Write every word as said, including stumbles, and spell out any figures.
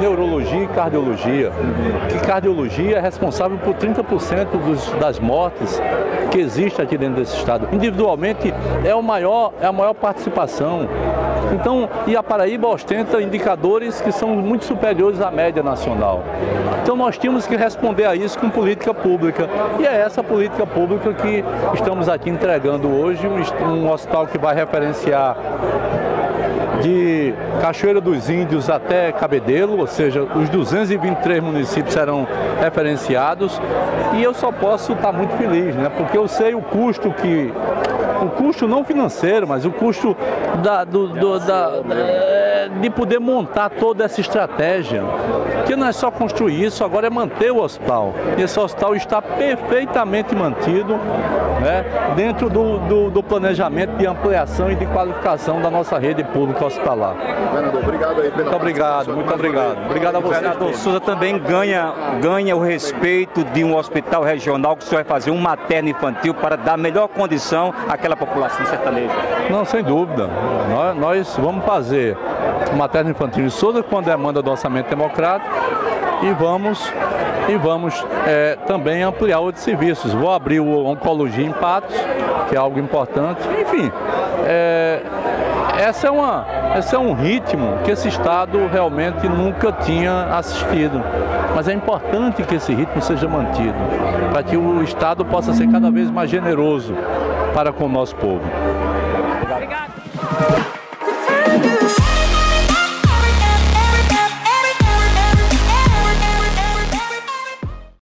neurologia e cardiologia, que cardiologia é responsável por trinta por cento dos, das mortes que existe aqui dentro desse estado. Individualmente é, o maior, é a maior participação. Então, e a Paraíba ostenta indicadores que são muito superiores à média nacional. Então nós tínhamos que responder a isso com política pública. E é essa política pública que estamos aqui entregando hoje, um hospital que vai referenciar de Cachoeira dos Índios até Cabedelo, ou seja, os duzentos e vinte e três municípios serão referenciados, e eu só posso estar muito feliz, né? Porque eu sei o custo que, o custo não financeiro, mas o custo da, do, do, da, de poder montar toda essa estratégia, que não é só construir isso, agora é manter o hospital. E esse hospital está perfeitamente mantido, né, dentro do, do, do planejamento de ampliação e de qualificação da nossa rede pública hospitalar. Vereador, obrigado aí pela Muito obrigado, muito obrigado. Obrigado a você. O vereador Souza também ganha, ganha o respeito de um hospital regional que o senhor vai fazer um materno infantil para dar melhor condição àquela população sertaneja. Não, sem dúvida. Nós, nós vamos fazer o materno infantil em Souza com a demanda do orçamento democrático e vamos, e vamos é, também ampliar outros serviços. Vou abrir o Oncologia em Patos, que é algo importante. Enfim, é, essa é uma, esse é um ritmo que esse Estado realmente nunca tinha assistido. Mas é importante que esse ritmo seja mantido, para que o Estado possa ser cada vez mais generoso para com o nosso povo. Obrigado.